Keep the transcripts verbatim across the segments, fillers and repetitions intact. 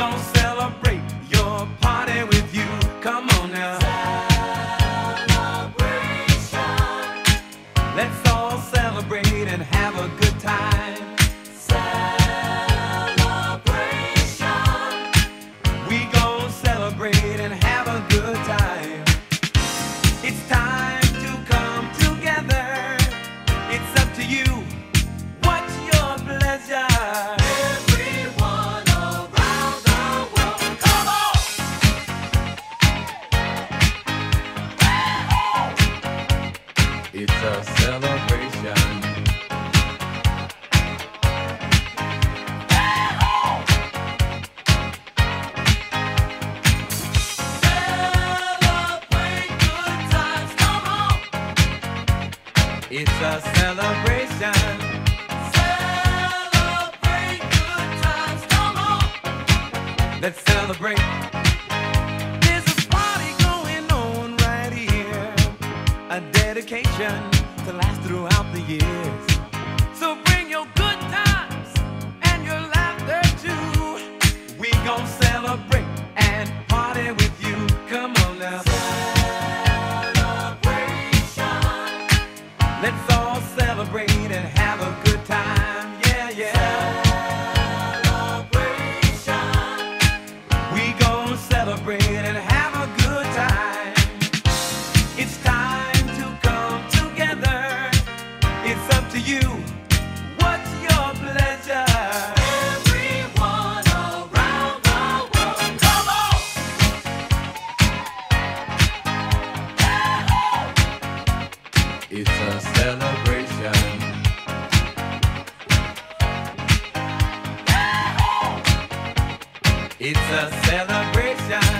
gon' celebrate your party with you. Come on now. Celebration. Let's all celebrate and have a good time. Celebration. We gon' celebrate and have a good time. It's time to come together. It's up to you. What's your pleasure? Everyone around the world, come on! It's a celebration. Celebrate good times, come on! It's a celebration. Celebrate good times, come on! Let's celebrate. There's a party going on right here, a dedication to last throughout the years. So bring your good times and your laughter too. We gon' celebrate and party with you. Come on now. Celebration. Let's all celebrate and have a good time. Yeah, yeah. Celebration. We gon' celebrate and have a good time. It's time to come together. It's up to you. What's your pleasure? Everyone around the world, come on! It's a celebration. It's a celebration.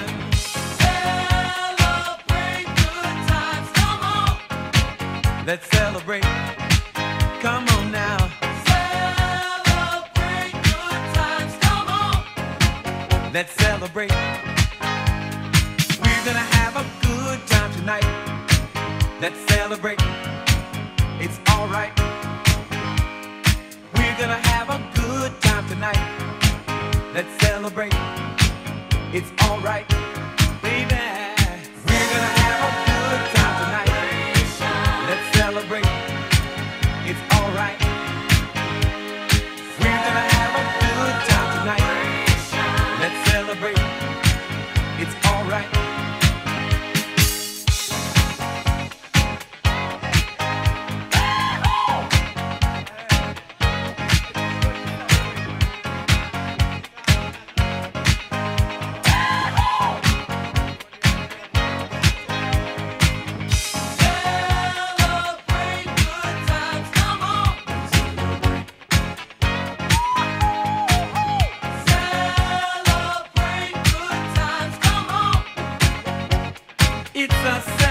Celebrate good times, come on! Let's celebrate. Come on now. Celebrate good times, come on! Let's celebrate. We're gonna have a good time tonight. Let's celebrate. It's alright. We're gonna have a good time tonight. Let's celebrate. It's alright, baby. We're gonna have a good time tonight. Let's celebrate. It's alright. We're gonna have a good time tonight. Let's celebrate. It's alright. Celebrate good times, come on! Celebrate good times, come on! It's a